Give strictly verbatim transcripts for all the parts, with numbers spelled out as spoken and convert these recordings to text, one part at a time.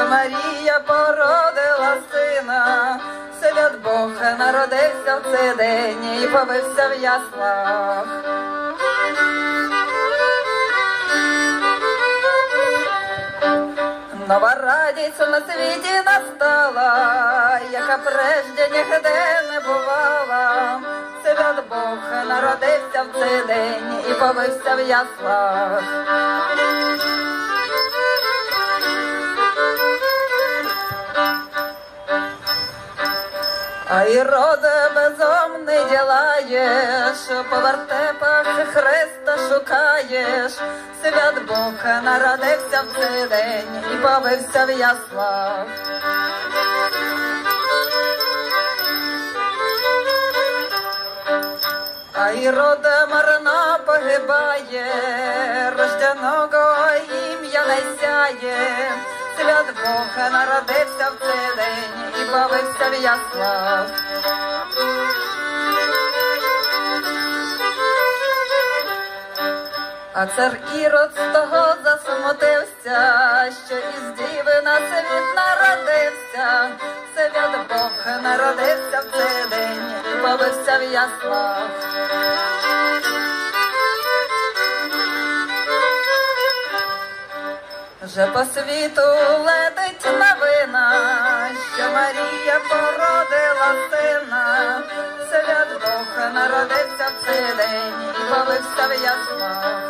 Марія породила сина, свят Бог народився в цей день і повився в яслах. Нова радість на світі настала, яка прежде нігде не бувала. Свят Бог народився в цей день і повився в яслах. А Іроде безумний ділаєш, по вертепах Христа шукаєш. Свят Бог народився в цей день і повився в яслах. А Іроде марно погибає, рожденого ім'я не сяє. Свят Бог народився в цей день і повився в яслах. А цар Ірод з того засмутився, що із діви на світ народився. Свят Бог народився в цей день і повився в яслах. Вже по світу летить новина, що Марія породила сина. Свят Бог народився в цей день і повився в яслах.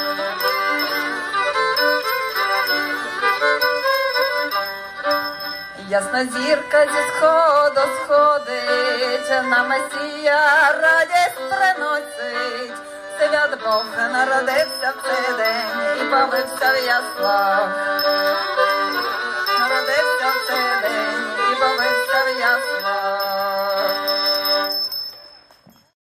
Ясна зірка зі сходу сходить, на Месія радість приносить. Свят Бог народився в цей день і повився в яслах. Народився в цей день і повився в яслах.